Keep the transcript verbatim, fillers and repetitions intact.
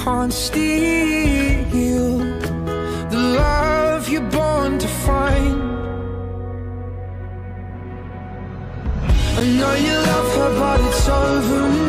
can't steal the love you're born to find. I know you love her, but it's over now.